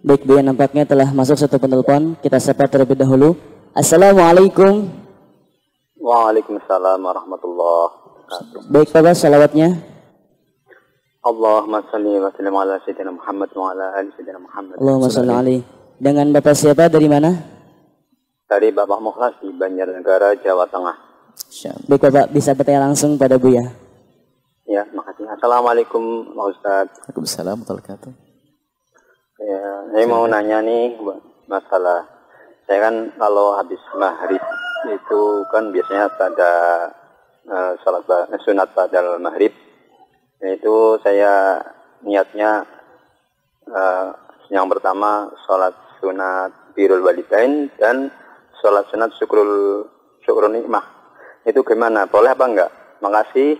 Baik, Bu, nampaknya telah masuk satu penelpon. Kita sapa terlebih dahulu. Assalamualaikum. Waalaikumsalam warahmatullahi wabarakatuh. Baik, Bapak, salawatnya. Allahumma salli wa sallim ala sayyidina Muhammad wa ala ali sayyidina Muhammad. Allahumma salli alaihi. Dengan Bapak siapa, dari mana? Dari Bapak Mukhlas di Banjarnegara, Jawa Tengah. Baik, Bapak, bisa bertanya langsung pada Buya. Ya, makasih. Assalamualaikum, Pak Ustaz. Waalaikumsalam warahmatullahi wabarakatuh. Ya, saya mau nanya nih masalah. Saya kan kalau habis maghrib itu kan biasanya pada sunat badal maghrib. Itu saya niatnya yang pertama sholat sunat birrul walidain dan sholat sunat syukrul nikmah. Itu gimana? Boleh apa enggak? Makasih.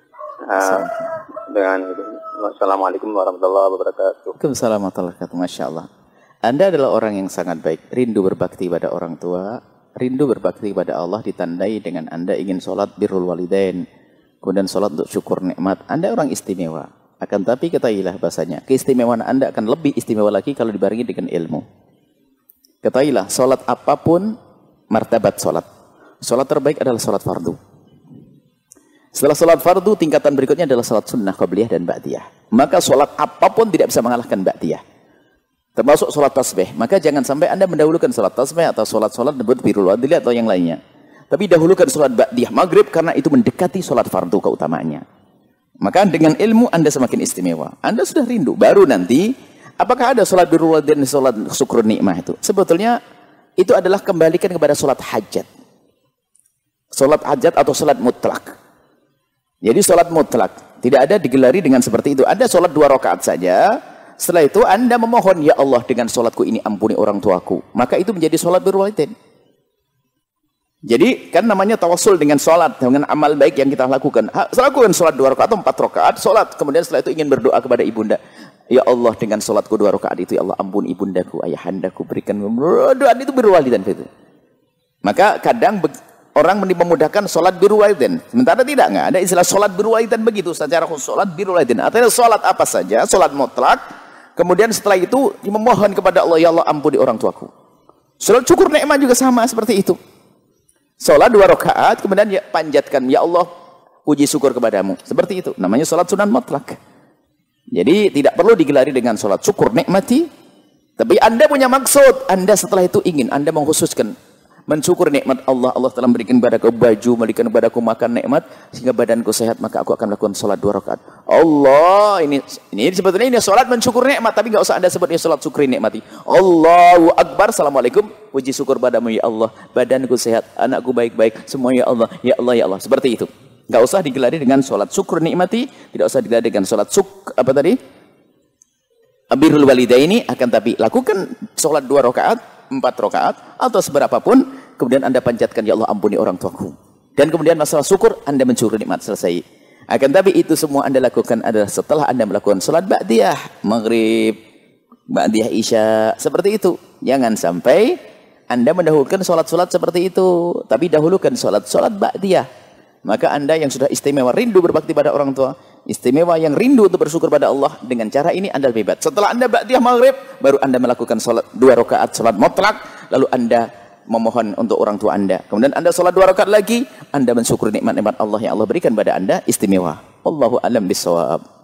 Assalamualaikum warahmatullahi wabarakatuh. Waalaikumsalam warahmatullahi wabarakatuh. Masya Allah. Anda adalah orang yang sangat baik. Rindu berbakti pada orang tua. Rindu berbakti pada Allah ditandai dengan Anda ingin sholat birrul walidain. Kemudian sholat untuk syukur nikmat. Anda orang istimewa. Akan tapi ketahuilah bahasanya, keistimewaan Anda akan lebih istimewa lagi kalau dibarengi dengan ilmu. Ketahuilah, sholat apapun martabat sholat. Sholat terbaik adalah sholat fardu. Setelah sholat fardu, tingkatan berikutnya adalah sholat sunnah, qabliyah, dan ba'diyah. Maka sholat apapun tidak bisa mengalahkan ba'diyah. Termasuk sholat tasbih. Maka jangan sampai Anda mendahulukan sholat tasbih atau sholat birrul walidain atau yang lainnya. Tapi dahulukan sholat ba'diyah maghrib karena itu mendekati sholat fardu keutamaannya. Maka dengan ilmu Anda semakin istimewa. Anda sudah rindu. Baru nanti, apakah ada sholat birrul walidain dan sholat syukur nikmah itu? Sebetulnya itu adalah kembalikan kepada sholat hajat. Sholat hajat atau sholat mutlak. Jadi sholat mutlak tidak ada digelari dengan seperti itu. Ada sholat 2 rakaat saja. Setelah itu Anda memohon, ya Allah dengan sholatku ini ampuni orang tuaku. Maka itu menjadi sholat birrul walidain. Jadi kan namanya tawassul dengan sholat, dengan amal baik yang kita lakukan. Lakukan sholat 2 rakaat atau 4 rakaat, sholat. Kemudian setelah itu ingin berdoa kepada ibunda. Ya Allah dengan sholatku 2 rakaat itu, ya Allah ampuni ibundaku, ayahandaku, berikan. Doa itu birrul walidain itu. Maka kadang orang memudahkan sholat birrul walidain. Sementara tidak, ada istilah sholat birrul walidain begitu. Secara khusus sholat birrul walidain. Artinya sholat apa saja, sholat mutlak. Kemudian setelah itu memohon kepada Allah, ya Allah ampuni orang tuaku. Sholat syukur nikmat juga sama seperti itu. Sholat 2 rakaat, kemudian ya, panjatkan, ya Allah puji syukur kepadamu. Seperti itu. Namanya sholat sunat mutlak. Jadi tidak perlu digelari dengan sholat syukur nikmati. Tapi Anda punya maksud. Anda setelah itu ingin, Anda mengkhususkan mensyukur nikmat Allah. Allah telah memberikan kepadaku baju, memberikan kepadaku makan nikmat, sehingga badanku sehat, maka aku akan melakukan sholat 2 rakaat. Allah, ini sebetulnya ini sholat mensyukur nikmat, tapi nggak usah Anda sebutnya sholat syukri nikmati. Allahu Akbar, Assalamualaikum, puji syukur padamu ya Allah, badanku sehat, anakku baik-baik, semua ya Allah, ya Allah, ya Allah. Seperti itu. Nggak usah digelari dengan sholat syukur nikmati, tidak usah digelari dengan sholat birrul walidaini, akan tapi lakukan sholat 2 rakaat, 4 rakaat atau seberapapun, kemudian Anda panjatkan, ya Allah ampuni orang tuaku. Dan kemudian masalah syukur, Anda mencuri nikmat, selesai. Akan tapi itu semua Anda lakukan adalah setelah Anda melakukan sholat ba'diyah maghrib, ba'diyah isya, seperti itu. Jangan sampai Anda mendahulukan sholat-sholat seperti itu, tapi dahulukan sholat ba'diyah. Maka Anda yang sudah istimewa, rindu berbakti pada orang tua, istimewa yang rindu untuk bersyukur pada Allah, dengan cara ini Anda lebih baik. Setelah Anda ba'diyah maghrib, baru Anda melakukan sholat 2 rakaat sholat mutlak, lalu Anda memohon untuk orang tua Anda. Kemudian Anda sholat 2 rakaat lagi, Anda mensyukuri nikmat-nikmat Allah yang Allah berikan pada Anda, istimewa. Wallahu a'lam bishawab.